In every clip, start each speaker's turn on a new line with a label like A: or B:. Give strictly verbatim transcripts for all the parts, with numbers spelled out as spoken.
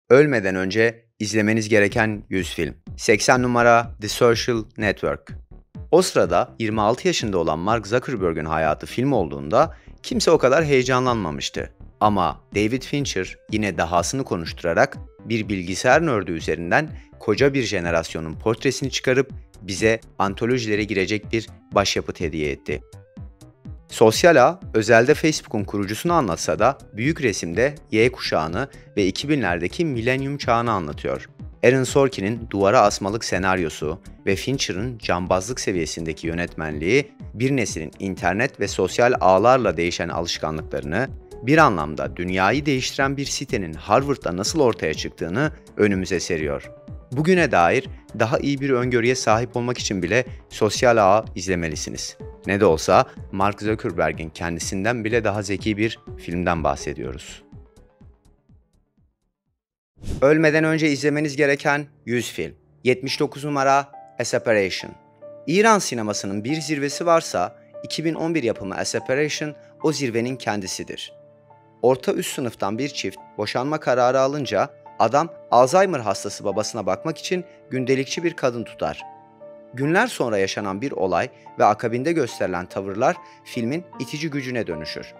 A: Ölmeden önce izlemeniz gereken yüz film. seksen numara The Social Network. O sırada yirmi altı yaşında olan Mark Zuckerberg'ün hayatı film olduğunda kimse o kadar heyecanlanmamıştı. Ama David Fincher yine dahasını konuşturarak bir bilgisayar nördü üzerinden koca bir jenerasyonun portresini çıkarıp bize antolojilere girecek bir başyapıt hediye etti. Sosyal ağ, özelde Facebook'un kurucusunu anlatsa da büyük resimde Y kuşağını ve iki binlerdeki milenyum çağını anlatıyor. Aaron Sorkin'in duvara asmalık senaryosu ve Fincher'ın cambazlık seviyesindeki yönetmenliği bir neslin internet ve sosyal ağlarla değişen alışkanlıklarını, bir anlamda dünyayı değiştiren bir sitenin Harvard'da nasıl ortaya çıktığını önümüze seriyor. Bugüne dair daha iyi bir öngörüye sahip olmak için bile sosyal ağı izlemelisiniz. Ne de olsa Mark Zuckerberg'in kendisinden bile daha zeki bir filmden bahsediyoruz. Ölmeden önce izlemeniz gereken yüz film. yetmiş dokuz numara A Separation. İran sinemasının bir zirvesi varsa iki bin on bir yapımı A Separation o zirvenin kendisidir. Orta üst sınıftan bir çift boşanma kararı alınca adam Alzheimer hastası babasına bakmak için gündelikçi bir kadın tutar. Günler sonra yaşanan bir olay ve akabinde gösterilen tavırlar filmin itici gücüne dönüşür.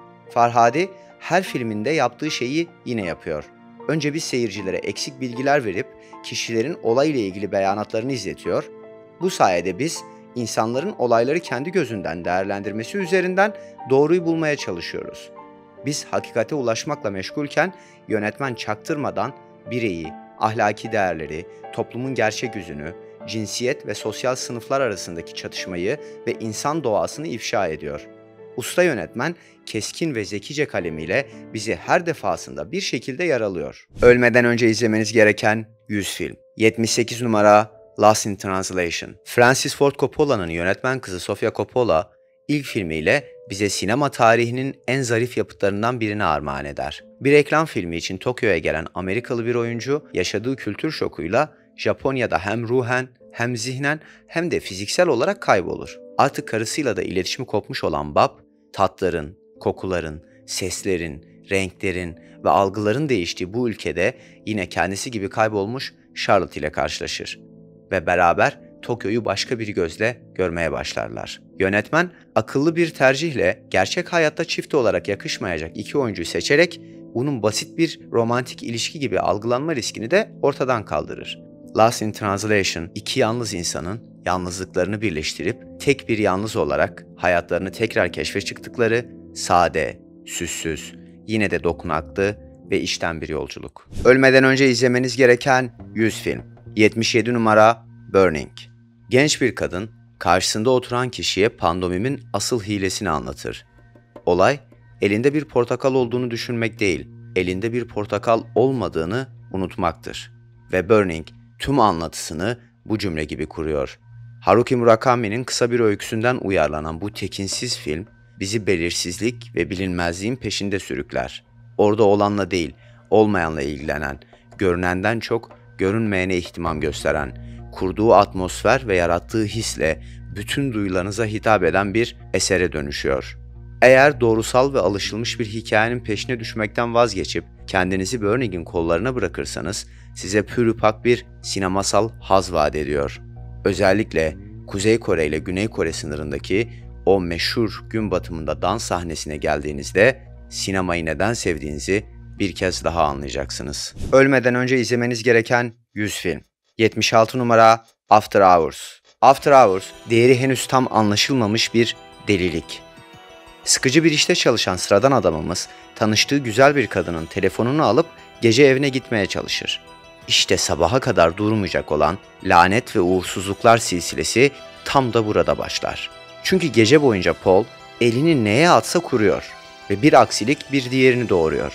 A: Farhadi her filminde yaptığı şeyi yine yapıyor. Önce biz seyircilere eksik bilgiler verip kişilerin olay ile ilgili beyanatlarını izletiyor. Bu sayede biz insanların olayları kendi gözünden değerlendirmesi üzerinden doğruyu bulmaya çalışıyoruz. Biz hakikate ulaşmakla meşgulken yönetmen çaktırmadan bireyi, ahlaki değerleri, toplumun gerçek yüzünü, cinsiyet ve sosyal sınıflar arasındaki çatışmayı ve insan doğasını ifşa ediyor. Usta yönetmen keskin ve zekice kalemiyle bizi her defasında bir şekilde yaralıyor. Ölmeden önce izlemeniz gereken yüz film. yetmiş sekiz numara Lost in Translation. Francis Ford Coppola'nın yönetmen kızı Sofia Coppola ilk filmiyle bize sinema tarihinin en zarif yapıtlarından birini armağan eder. Bir reklam filmi için Tokyo'ya gelen Amerikalı bir oyuncu yaşadığı kültür şokuyla Japonya'da hem ruhen hem zihnen hem de fiziksel olarak kaybolur. Artık karısıyla da iletişimi kopmuş olan Bob, tatların, kokuların, seslerin, renklerin ve algıların değiştiği bu ülkede yine kendisi gibi kaybolmuş Charlotte ile karşılaşır ve beraber Tokyo'yu başka bir gözle görmeye başlarlar. Yönetmen akıllı bir tercihle gerçek hayatta çift olarak yakışmayacak iki oyuncuyu seçerek bunun basit bir romantik ilişki gibi algılanma riskini de ortadan kaldırır. Lost in Translation, iki yalnız insanın yalnızlıklarını birleştirip tek bir yalnız olarak hayatlarını tekrar keşfe çıktıkları sade, süssüz, yine de dokunaklı ve içten bir yolculuk. Ölmeden önce izlemeniz gereken yüz film. yetmiş yedi numara Burning. Genç bir kadın karşısında oturan kişiye pandomimin asıl hilesini anlatır. Olay, elinde bir portakal olduğunu düşünmek değil, elinde bir portakal olmadığını unutmaktır. Ve Burning tüm anlatısını bu cümle gibi kuruyor. Haruki Murakami'nin kısa bir öyküsünden uyarlanan bu tekinsiz film, bizi belirsizlik ve bilinmezliğin peşinde sürükler. Orada olanla değil, olmayanla ilgilenen, görünenden çok görünmeyene ihtimam gösteren, kurduğu atmosfer ve yarattığı hisle bütün duyularınıza hitap eden bir esere dönüşüyor. Eğer doğrusal ve alışılmış bir hikayenin peşine düşmekten vazgeçip kendinizi Burning'in kollarına bırakırsanız size pürüpak bir sinemasal haz vaat ediyor. Özellikle Kuzey Kore ile Güney Kore sınırındaki o meşhur gün batımında dans sahnesine geldiğinizde sinemayı neden sevdiğinizi bir kez daha anlayacaksınız. Ölmeden önce izlemeniz gereken yüz film. yetmiş altı numara After Hours. After Hours, değeri henüz tam anlaşılmamış bir delilik. Sıkıcı bir işte çalışan sıradan adamımız, tanıştığı güzel bir kadının telefonunu alıp gece evine gitmeye çalışır. İşte sabaha kadar durmayacak olan lanet ve uğursuzluklar silsilesi tam da burada başlar. Çünkü gece boyunca Paul elini neye atsa kuruyor ve bir aksilik bir diğerini doğuruyor.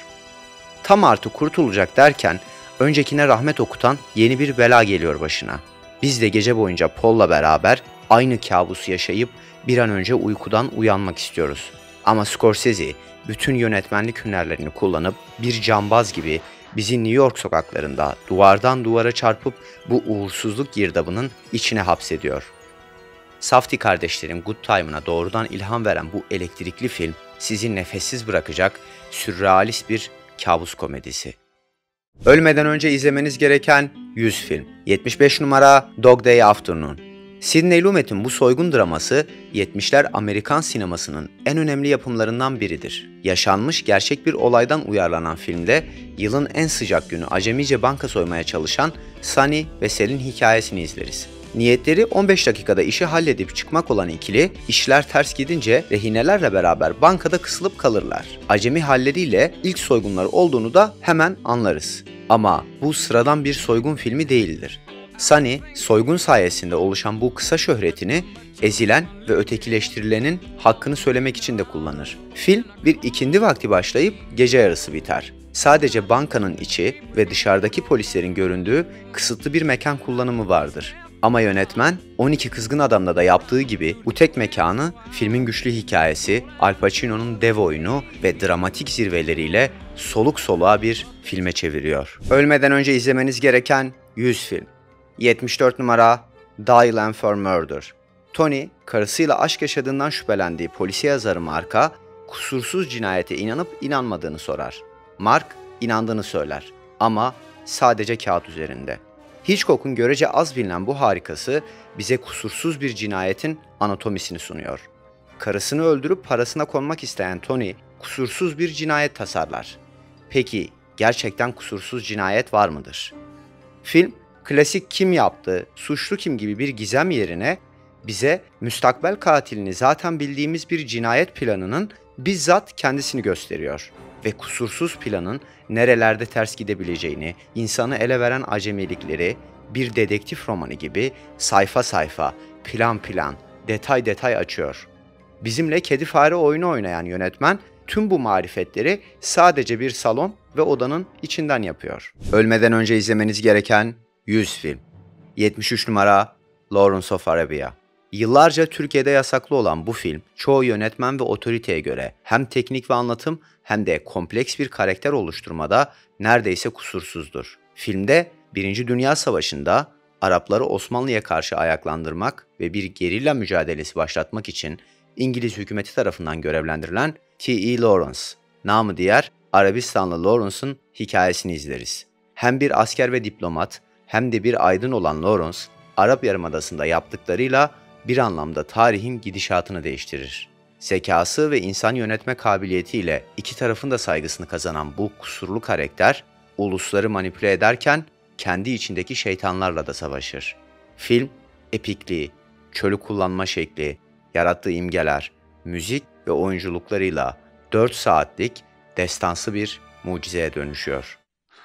A: Tam artık kurtulacak derken öncekine rahmet okutan yeni bir bela geliyor başına. Biz de gece boyunca Paul'la beraber aynı kabusu yaşayıp bir an önce uykudan uyanmak istiyoruz. Ama Scorsese bütün yönetmenlik hünerlerini kullanıp bir cambaz gibi bizi New York sokaklarında duvardan duvara çarpıp bu uğursuzluk girdabının içine hapsediyor. Safdie kardeşlerin Good Time'ına doğrudan ilham veren bu elektrikli film sizi nefessiz bırakacak sürrealist bir kabus komedisi. Ölmeden önce izlemeniz gereken yüz film. yetmiş beş numara Dog Day Afternoon. Sidney Lumet'in bu soygun draması yetmişler Amerikan sinemasının en önemli yapımlarından biridir. Yaşanmış gerçek bir olaydan uyarlanan filmde yılın en sıcak günü acemice banka soymaya çalışan Sunny ve Sel'in hikayesini izleriz. Niyetleri on beş dakikada işi halledip çıkmak olan ikili, işler ters gidince rehinelerle beraber bankada kısılıp kalırlar. Acemi halleriyle ilk soygunları olduğunu da hemen anlarız. Ama bu sıradan bir soygun filmi değildir. Sunny, soygun sayesinde oluşan bu kısa şöhretini ezilen ve ötekileştirilenin hakkını söylemek için de kullanır. Film bir ikindi vakti başlayıp gece yarısı biter. Sadece bankanın içi ve dışarıdaki polislerin göründüğü kısıtlı bir mekan kullanımı vardır. Ama yönetmen on iki Kızgın Adam'da da yaptığı gibi bu tek mekanı filmin güçlü hikayesi, Al Pacino'nun dev oyunu ve dramatik zirveleriyle soluk soluğa bir filme çeviriyor. Ölmeden önce izlemeniz gereken yüz film. yetmiş dört numara Dial for Murder. Tony, karısıyla aşk yaşadığından şüphelendiği polisiye yazarı Mark'a kusursuz cinayete inanıp inanmadığını sorar. Mark, inandığını söyler ama sadece kağıt üzerinde. Hitchcock'un görece az bilinen bu harikası bize kusursuz bir cinayetin anatomisini sunuyor. Karısını öldürüp parasına konmak isteyen Tony, kusursuz bir cinayet tasarlar. Peki, gerçekten kusursuz cinayet var mıdır? Film, klasik kim yaptı, suçlu kim gibi bir gizem yerine bize müstakbel katilini zaten bildiğimiz bir cinayet planının bizzat kendisini gösteriyor. Ve kusursuz planın nerelerde ters gidebileceğini, insanı ele veren acemilikleri bir dedektif romanı gibi sayfa sayfa, plan plan, detay detay açıyor. Bizimle kedi fare oyunu oynayan yönetmen tüm bu marifetleri sadece bir salon ve odanın içinden yapıyor. Ölmeden önce izlemeniz gereken yüz film. yetmiş üç numara Lawrence of Arabia. Yıllarca Türkiye'de yasaklı olan bu film, çoğu yönetmen ve otoriteye göre hem teknik ve anlatım hem de kompleks bir karakter oluşturmada neredeyse kusursuzdur. Filmde Birinci Dünya Savaşı'nda Arapları Osmanlı'ya karşı ayaklandırmak ve bir gerilla mücadelesi başlatmak için İngiliz hükümeti tarafından görevlendirilen T E Lawrence, namı diğer Arabistanlı Lawrence'ın hikayesini izleriz. Hem bir asker ve diplomat hem de bir aydın olan Lawrence, Arap Yarımadası'nda yaptıklarıyla bir anlamda tarihin gidişatını değiştirir. Zekası ve insan yönetme kabiliyetiyle iki tarafın da saygısını kazanan bu kusurlu karakter, ulusları manipüle ederken kendi içindeki şeytanlarla da savaşır. Film, epikliği, çölü kullanma şekli, yarattığı imgeler, müzik ve oyunculuklarıyla dört saatlik destansı bir mucizeye dönüşüyor.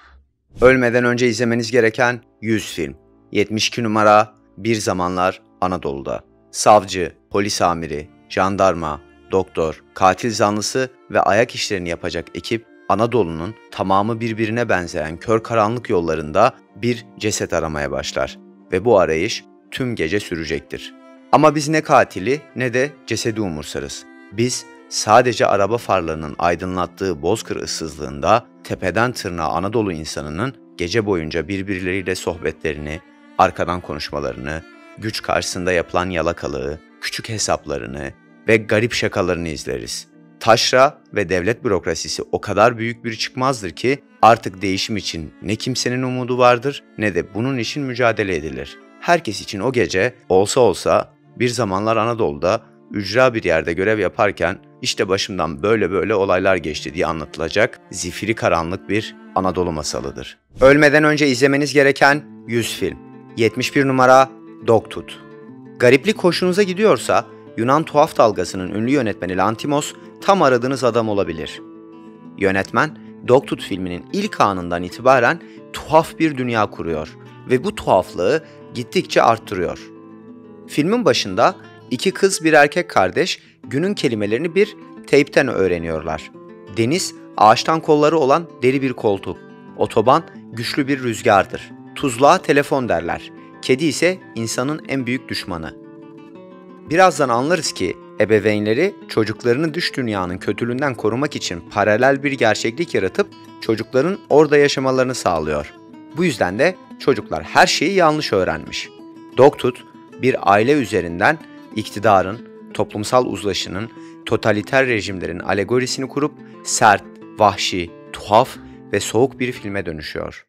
A: Ölmeden önce izlemeniz gereken yüz film. yetmiş iki numara Bir Zamanlar Anadolu'da. Savcı, polis amiri, jandarma, doktor, katil zanlısı ve ayak işlerini yapacak ekip Anadolu'nun tamamı birbirine benzeyen kör karanlık yollarında bir ceset aramaya başlar ve bu arayış tüm gece sürecektir. Ama biz ne katili ne de cesedi umursarız. Biz sadece araba farlarının aydınlattığı bozkır ıssızlığında tepeden tırnağa Anadolu insanının gece boyunca birbirleriyle sohbetlerini, arkadan konuşmalarını, güç karşısında yapılan yalakalığı, küçük hesaplarını ve garip şakalarını izleriz. Taşra ve devlet bürokrasisi o kadar büyük bir çıkmazdır ki artık değişim için ne kimsenin umudu vardır ne de bunun için mücadele edilir. Herkes için o gece olsa olsa bir zamanlar Anadolu'da ücra bir yerde görev yaparken işte başımdan böyle böyle olaylar geçti diye anlatılacak zifiri karanlık bir Anadolu masalıdır. Ölmeden önce izlemeniz gereken yüz film. yetmiş bir numara Dogtooth. Gariplik hoşunuza gidiyorsa Yunan Tuhaf Dalgası'nın ünlü yönetmeni Lantimos tam aradığınız adam olabilir. Yönetmen Dogtooth filminin ilk anından itibaren tuhaf bir dünya kuruyor ve bu tuhaflığı gittikçe arttırıyor. Filmin başında iki kız bir erkek kardeş günün kelimelerini bir teypten öğreniyorlar. Deniz ağaçtan kolları olan deri bir koltuk. Otoban güçlü bir rüzgardır. Tuzluğa telefon derler. Kedi ise insanın en büyük düşmanı. Birazdan anlarız ki ebeveynleri çocuklarını dış dünyanın kötülüğünden korumak için paralel bir gerçeklik yaratıp çocukların orada yaşamalarını sağlıyor. Bu yüzden de çocuklar her şeyi yanlış öğrenmiş. Dogtooth bir aile üzerinden iktidarın, toplumsal uzlaşının, totaliter rejimlerin alegorisini kurup sert, vahşi, tuhaf ve soğuk bir filme dönüşüyor.